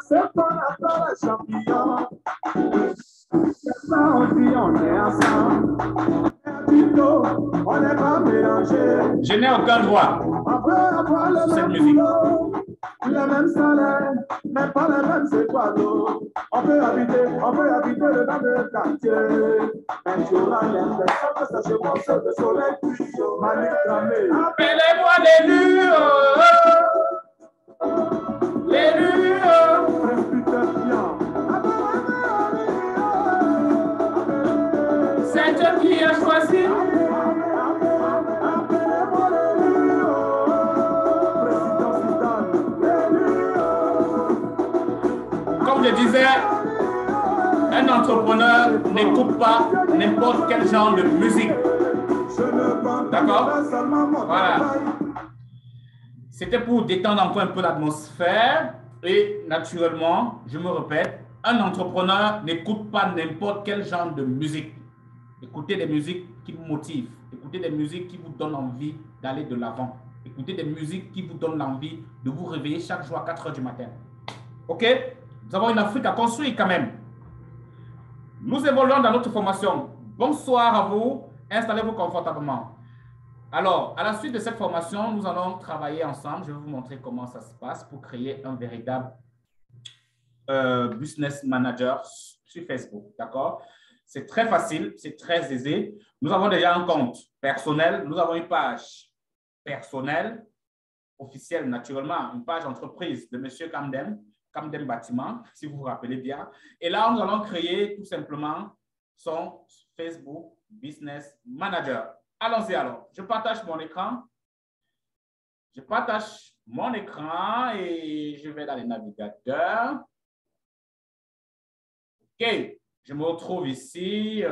C'est qu'on appelle les champions. C'est ça, on dit, on est ensemble. On n'est pas mélangé. Je n'ai aucun droit sur cette musique. Les mêmes salaires, mais pas les mêmes étoiles. On peut habiter le même quartier. Un jour, à l'impression que ça se passe de soleil, Malik Dramé. Appelez-moi l'élu, l'élu, c'est Dieu qui a choisi. Comme je disais, un entrepreneur n'écoute pas n'importe quel genre de musique. D'accord? Voilà. C'était pour détendre encore un peu l'atmosphère. Et naturellement, je me répète, un entrepreneur n'écoute pas n'importe quel genre de musique. Écoutez des musiques qui vous motivent. Écoutez des musiques qui vous donnent envie d'aller de l'avant. Écoutez des musiques qui vous donnent l'envie de vous réveiller chaque jour à 4 h du matin. OK? Nous avons une Afrique à construire quand même. Nous évoluons dans notre formation. Bonsoir à vous. Installez-vous confortablement. Alors, à la suite de cette formation, nous allons travailler ensemble. Je vais vous montrer comment ça se passe pour créer un véritable business manager sur Facebook. D'accord? C'est très facile, c'est très aisé. Nous avons déjà un compte personnel. Nous avons une page personnelle, officielle naturellement, une page entreprise de M. Kamdem Bâtiment, si vous vous rappelez bien. Et là, nous allons créer tout simplement son Facebook Business Manager. Allons-y alors. Je partage mon écran. Je partage mon écran et je vais dans les navigateurs. OK. Je me retrouve ici.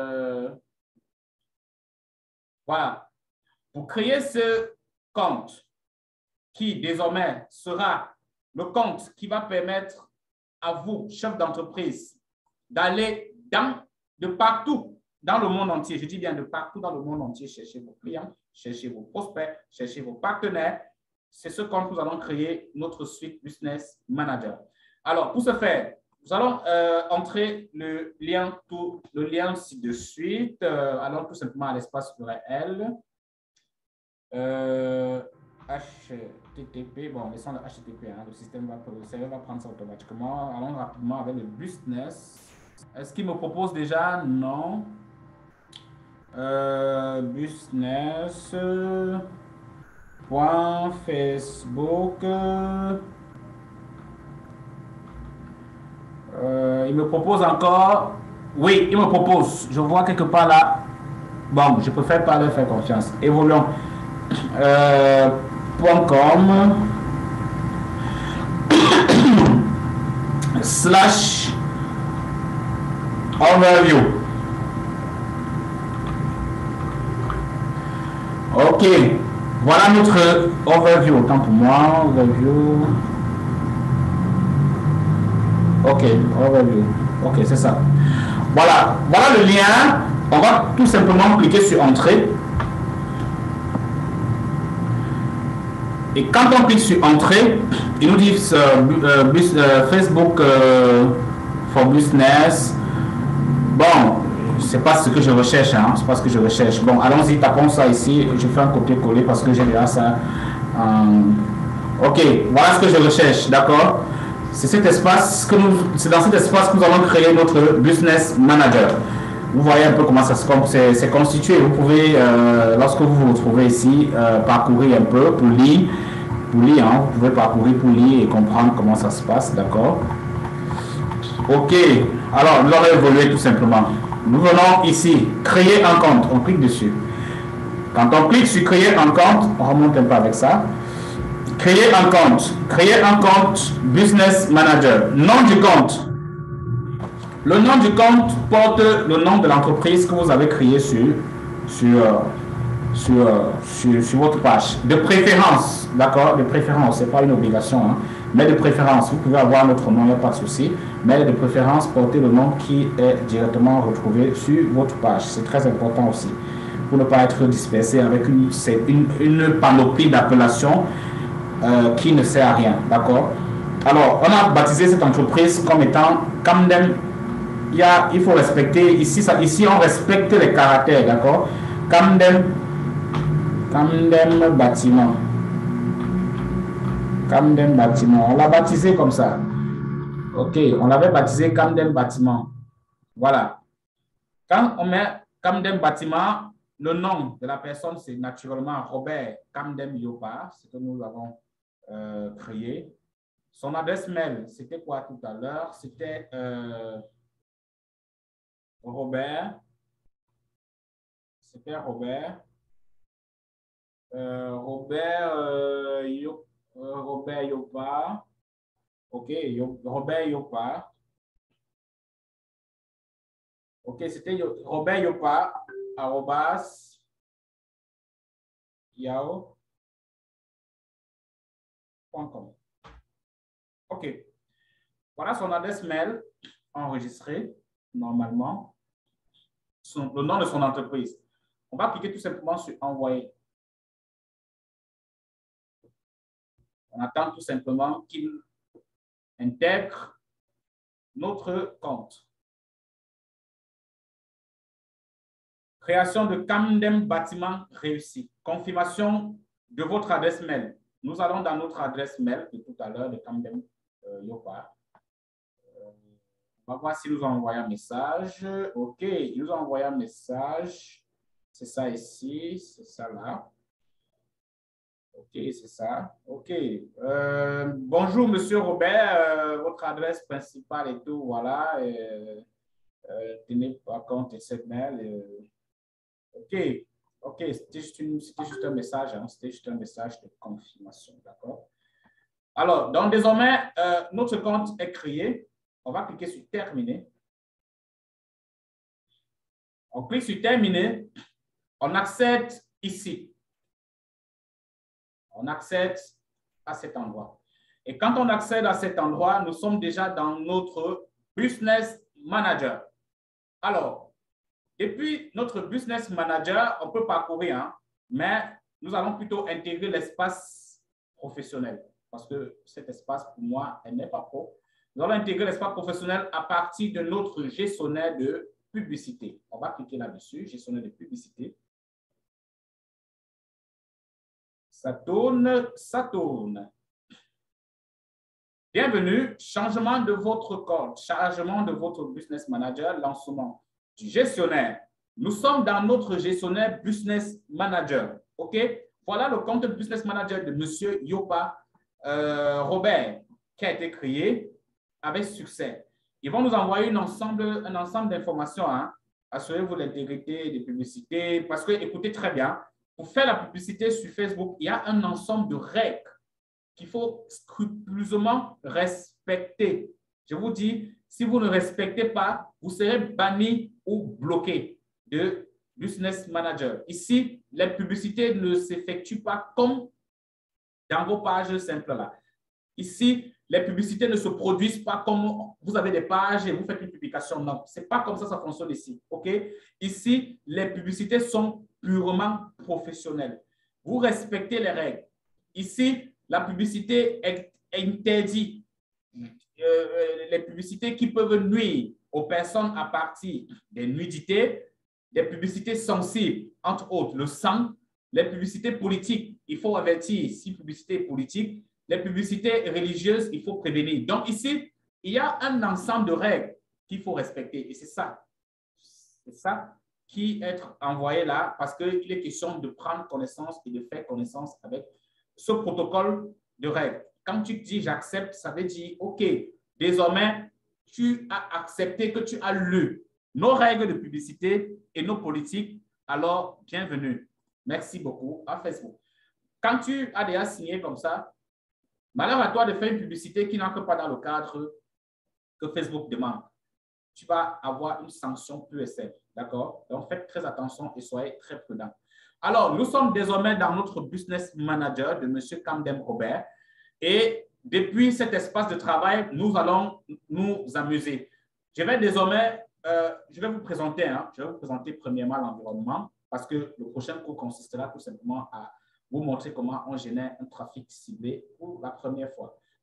Voilà. Pour créer ce compte qui désormais sera le compte qui va permettre à vous, chef d'entreprise, d'aller de partout dans le monde entier. Je dis bien de partout dans le monde entier, chercher vos clients, chercher vos prospects, chercher vos partenaires. C'est ce compte que nous allons créer, notre suite Business Manager. Alors, pour ce faire, nous allons entrer le lien ci de suite. Allons tout simplement à l'espace URL. HTTP, bon, laissons le HTTP, hein, le serveur va prendre ça automatiquement. Allons rapidement avec le business. Est-ce qu'il me propose déjà? Non. Business.facebook. Il me propose encore. Oui, il me propose. Je vois quelque part là. Bon, je préfère pas leur faire confiance. Évoluons. .com / overview. OK. Voilà notre overview. Autant pour moi. Overview. OK. Overview. OK, c'est ça. Voilà. Voilà le lien. On va tout simplement cliquer sur Entrée. Et quand on clique sur Entrée, il nous dit Facebook for Business. Bon, c'est pas ce que je recherche, hein, c'est pas ce que je recherche. Bon, allons-y, tapons ça ici. Je fais un copier-coller parce que j'ai déjà ça. OK, voilà ce que je recherche, d'accord? C'est cet espace c'est dans cet espace que nous allons créer notre Business Manager. Vous voyez un peu comment ça c'est constitué. Vous pouvez, lorsque vous vous retrouvez ici, parcourir un peu pour lire. Hein, vous pouvez parcourir pour lire et comprendre comment ça se passe, d'accord? OK. Alors, nous allons évoluer tout simplement. Nous venons ici, créer un compte. On clique dessus. Quand on clique sur créer un compte, on remonte un peu avec ça. Créer un compte. Créer un compte Business Manager. Nom du compte. Le nom du compte porte le nom de l'entreprise que vous avez créé sur votre page. De préférence, d'accord? De préférence, ce n'est pas une obligation, hein, mais de préférence. Vous pouvez avoir notre nom, il n'y a pas de souci. Mais de préférence, portez le nom qui est directement retrouvé sur votre page. C'est très important aussi. Pour ne pas être dispersé avec une panoplie d'appellations qui ne sert à rien, d'accord? Alors, on a baptisé cette entreprise comme étant Camden. Il faut respecter, ici on respecte les caractères, d'accord? Camden Bâtiment. Camden Bâtiment. On l'a baptisé comme ça. Ok, on l'avait baptisé Camden Bâtiment. Voilà. Quand on met Camden Bâtiment, le nom de la personne, c'est naturellement Robert Camden Yopa, ce que nous avons créé. Son adresse mail, c'était quoi tout à l'heure? C'était Robert. C'était Robert. Robert Yopa. OK, Robert Yopa. OK, c'était Robert Yopa, arrobas, yahoo.com. OK. Voilà son adresse mail enregistrée, normalement. Le nom de son entreprise. On va cliquer tout simplement sur Envoyer. On attend tout simplement qu'il intègre notre compte. Création de Camden Bâtiment réussi. Confirmation de votre adresse mail. Nous allons dans notre adresse mail de tout à l'heure de Camden Yopa. On va voir s'il nous a envoyé un message. OK, il nous a envoyé un message. C'est ça ici, c'est ça là. OK, c'est ça. OK. Bonjour, Monsieur Robert. Votre adresse principale et tout, voilà. Tenez par compte cette mail. OK. OK, c'était juste un message. Hein? C'était juste un message de confirmation. D'accord? Alors, donc désormais, notre compte est créé. On va cliquer sur Terminer. On clique sur Terminer. On accède ici. On accède à cet endroit. Et quand on accède à cet endroit, nous sommes déjà dans notre Business Manager. Alors, depuis notre Business Manager, on peut parcourir, hein, mais nous allons plutôt intégrer l'espace professionnel parce que cet espace, pour moi, elle n'est pas pro. Nous allons intégrer l'espace professionnel à partir de notre gestionnaire de publicité. On va cliquer là-dessus, gestionnaire de publicité. Ça tourne, ça tourne. Bienvenue, changement de votre code, chargement de votre Business Manager, lancement du gestionnaire. Nous sommes dans notre gestionnaire Business Manager. OK? Voilà le compte Business Manager de M. Yopa Robert qui a été créé avec succès. Ils vont nous envoyer un ensemble d'informations. Hein. Assurez-vous de l'intégrité des publicités parce que, écoutez très bien, pour faire la publicité sur Facebook, il y a un ensemble de règles qu'il faut scrupuleusement respecter. Je vous dis, si vous ne respectez pas, vous serez banni ou bloqué de Business Manager. Ici, les publicités ne s'effectuent pas comme dans vos pages simples là. Ici, les publicités ne se produisent pas comme vous avez des pages et vous faites une publication. Non, ce n'est pas comme ça fonctionne ici. OK? Ici, les publicités sont purement professionnelles. Vous respectez les règles. Ici, la publicité est interdite. Les publicités qui peuvent nuire aux personnes à partir des nudités, des publicités sensibles, entre autres le sang, les publicités politiques, il faut avertir si publicité est politique, les publicités religieuses, il faut prévenir. Donc ici, il y a un ensemble de règles qu'il faut respecter et c'est ça qui est envoyé là parce qu'il est question de prendre connaissance et de faire connaissance avec ce protocole de règles. Quand tu dis j'accepte, ça veut dire OK, désormais, tu as accepté que tu as lu nos règles de publicité et nos politiques, alors bienvenue. Merci beaucoup à Facebook. Quand tu as déjà signé comme ça, malheur à toi de faire une publicité qui n'entre pas dans le cadre que Facebook demande. Tu vas avoir une sanction pure et simple. D'accord? Donc, faites très attention et soyez très prudents. Alors, nous sommes désormais dans notre Business Manager de M. Camden Robert. Et depuis cet espace de travail, nous allons nous amuser. Je vais désormais, je vais vous présenter, hein, je vais vous présenter premièrement l'environnement parce que le prochain cours consistera tout simplement à vous montrer comment on génère un trafic ciblé pour la première fois.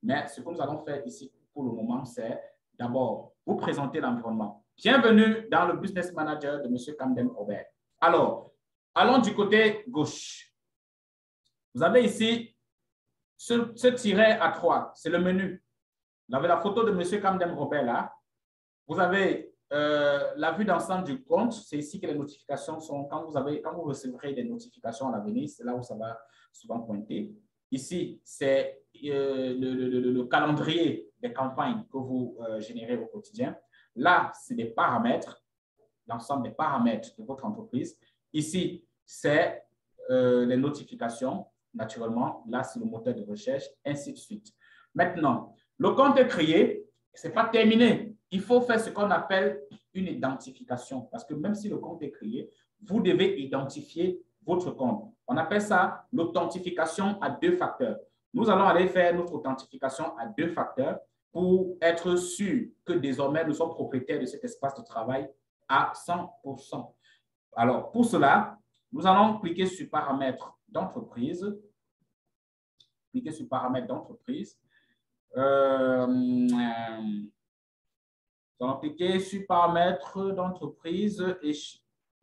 Mais ce que nous allons faire ici pour le moment, c'est d'abord vous présenter l'environnement. Bienvenue dans le Business Manager de M. Kamdem Robert. Alors, allons du côté gauche. Vous avez ici ce tiret à 3, c'est le menu. Vous avez la photo de M. Kamdem Robert là. Vous avez la vue d'ensemble du compte. C'est ici que les notifications sont. Quand vous recevrez des notifications à l'avenir, c'est là où ça va souvent pointer. Ici, c'est le calendrier des campagnes que vous générez au quotidien. Là, c'est des paramètres, l'ensemble des paramètres de votre entreprise. Ici, c'est les notifications, naturellement. Là, c'est le moteur de recherche, ainsi de suite. Maintenant, le compte est créé, ce n'est pas terminé. Il faut faire ce qu'on appelle une identification. Parce que même si le compte est créé, vous devez identifier votre compte. On appelle ça l'authentification à 2 facteurs. Nous allons aller faire notre authentification à 2 facteurs pour être sûr que désormais nous sommes propriétaires de cet espace de travail à 100%. Alors, pour cela, nous allons cliquer sur paramètres d'entreprise. Cliquer sur paramètres d'entreprise. Nous allons cliquer sur paramètres d'entreprise et je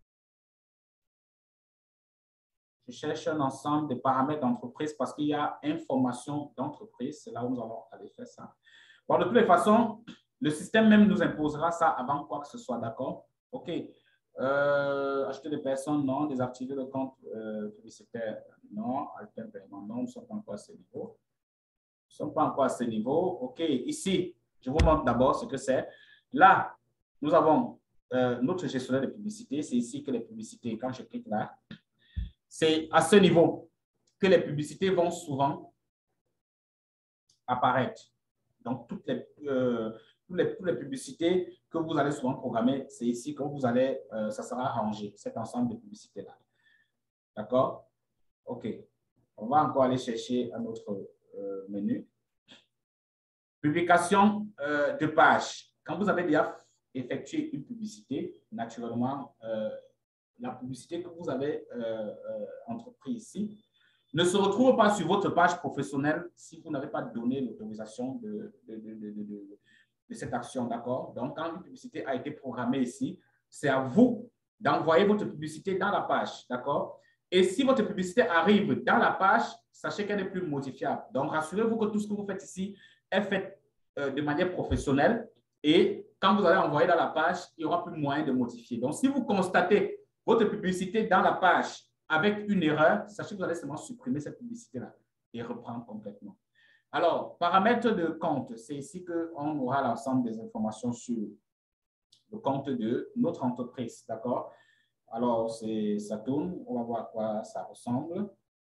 cherche un ensemble de paramètres d'entreprise parce qu'il y a information d'entreprise. C'est là où nous allons aller faire ça. Bon, de toutes les façons, le système même nous imposera ça avant quoi que ce soit, d'accord? OK. Acheter des personnes, non. Désactiver le compte publicitaire, non. Alter paiement, non. Nous ne sommes pas encore à ce niveau. Nous ne sommes pas encore à ce niveau. OK. Ici, je vous montre d'abord ce que c'est. Là, nous avons notre gestionnaire de publicité. C'est ici que les publicités, quand je clique là, c'est à ce niveau que les publicités vont souvent apparaître. Donc, toutes les publicités que vous allez souvent programmer, c'est ici que vous allez, ça sera rangé, cet ensemble de publicités-là. D'accord? OK. On va encore aller chercher un autre menu. Publication de page. Quand vous avez déjà effectué une publicité, naturellement, la publicité que vous avez entreprise ici ne se retrouve pas sur votre page professionnelle si vous n'avez pas donné l'autorisation de cette action, d'accord? Donc, quand une publicité a été programmée ici, c'est à vous d'envoyer votre publicité dans la page, d'accord? Et si votre publicité arrive dans la page, sachez qu'elle n'est plus modifiable. Donc, rassurez-vous que tout ce que vous faites ici est fait de manière professionnelle et quand vous allez envoyer dans la page, il n'y aura plus moyen de modifier. Donc, si vous constatez votre publicité dans la page avec une erreur, sachez que vous allez seulement supprimer cette publicité-là et reprendre complètement. Alors, paramètres de compte, c'est ici qu'on aura l'ensemble des informations sur le compte de notre entreprise, d'accord? Alors, ça tourne, on va voir à quoi ça ressemble.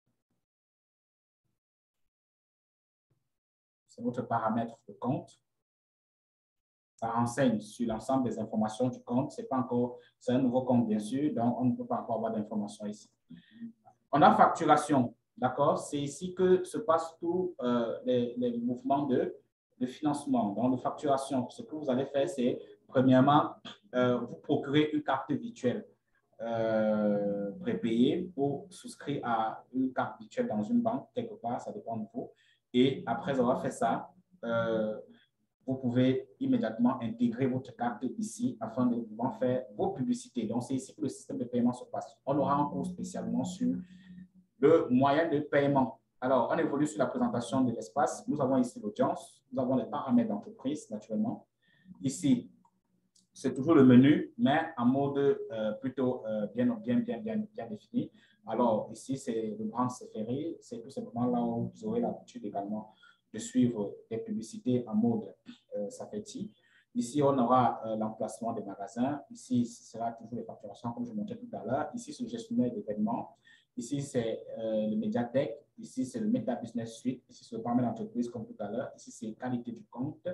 C'est notre paramètre de compte. Ça renseigne sur l'ensemble des informations du compte. C'est un nouveau compte, bien sûr, donc on ne peut pas encore avoir d'informations ici. On a facturation, d'accord? C'est ici que se passent tous les mouvements de financement. Donc, de facturation, ce que vous allez faire, c'est, premièrement, vous procurer une carte virtuelle prépayée pour souscrire à une carte virtuelle dans une banque, quelque part, ça dépend de vous. Et après avoir fait ça, vous pouvez immédiatement intégrer votre carte ici afin de pouvoir faire vos publicités. Donc, c'est ici que le système de paiement se passe. On aura un cours spécialement sur le moyen de paiement. Alors, on évolue sur la présentation de l'espace. Nous avons ici l'audience. Nous avons les paramètres d'entreprise, naturellement. Ici, c'est toujours le menu, mais en mode plutôt bien défini. Alors, ici, c'est le brand Seferi. C'est tout simplement là où vous aurez l'habitude également de suivre des publicités en mode Safety. Ici, on aura l'emplacement des magasins. Ici, ce sera toujours les facturations, comme je montrais tout à l'heure. Ici, c'est le gestionnaire d'événements. Ici, c'est le Mediatek. Ici, c'est le Meta Business Suite. Ici, c'est le paramètre d'entreprise, comme tout à l'heure. Ici, c'est qualité du compte.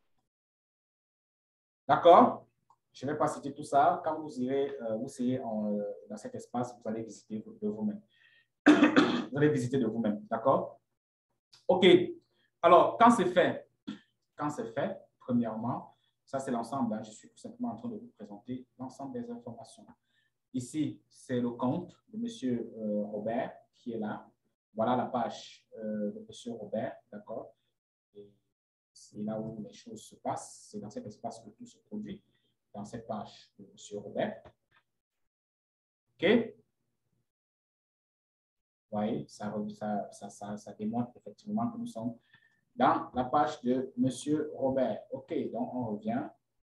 D'accord? Je ne vais pas citer tout ça. Quand vous serez dans cet espace, vous allez visiter de vous-même. Vous allez visiter de vous-même. D'accord? OK. Alors, quand c'est fait, premièrement, ça c'est l'ensemble. Hein, je suis tout simplement en train de vous présenter l'ensemble des informations. Ici, c'est le compte de M. Robert qui est là. Voilà la page de M. Robert. D'accord? c'est là où les choses se passent. C'est dans cet espace que tout se produit, dans cette page de M. Robert. OK? Vous voyez, ça démontre effectivement que nous sommes dans la page de M. Robert. OK, donc on revient.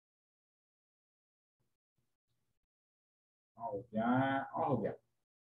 On revient.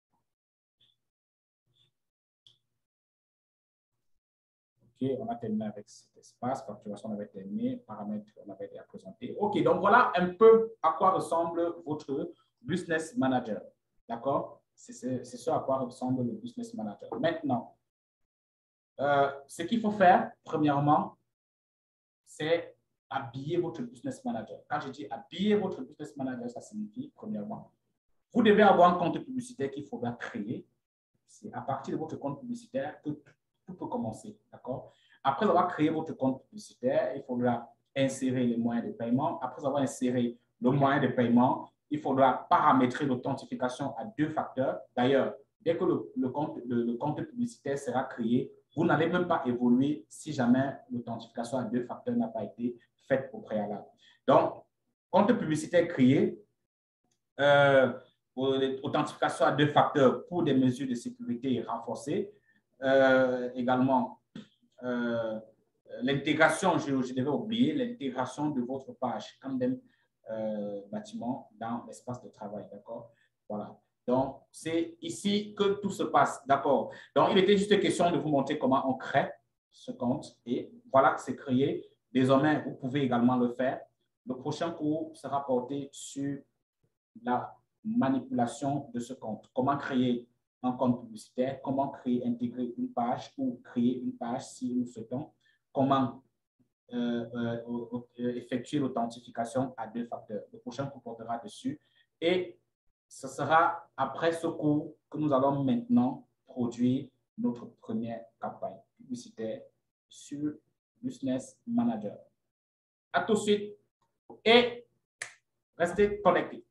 OK, on a terminé avec cet espace. Facturation, on avait terminé. Paramètres, on avait déjà présenté. OK, donc voilà un peu à quoi ressemble votre business manager. D'accord? C'est ce à quoi ressemble le business manager. Maintenant, ce qu'il faut faire, premièrement, c'est habiller votre business manager. Quand je dis habiller votre business manager, ça signifie, premièrement, vous devez avoir un compte publicitaire qu'il faudra créer. C'est à partir de votre compte publicitaire que tout peut commencer. D'accord? Après avoir créé votre compte publicitaire, il faudra insérer les moyens de paiement. Après avoir inséré le moyen de paiement, il faudra paramétrer l'authentification à 2 facteurs. D'ailleurs, dès que le compte publicitaire sera créé, vous n'allez même pas évoluer si jamais l'authentification à 2 facteurs n'a pas été faite au préalable. Donc, compte publicitaire créé, authentification à 2 facteurs pour des mesures de sécurité renforcées. Également, l'intégration, je devais oublier, l'intégration de votre page Camden bâtiment dans l'espace de travail. D'accord? Voilà. Donc, c'est ici que tout se passe. D'accord? Donc, il était juste question de vous montrer comment on crée ce compte. Et voilà, c'est créé. Désormais, vous pouvez également le faire. Le prochain cours sera porté sur la manipulation de ce compte. Comment créer un compte publicitaire, comment créer, intégrer une page ou créer une page si nous souhaitons, comment effectuer l'authentification à 2 facteurs. Le prochain cours portera dessus et ce sera après ce cours que nous allons maintenant produire notre première campagne publicitaire sur Business Manager. À tout de suite et restez connectés.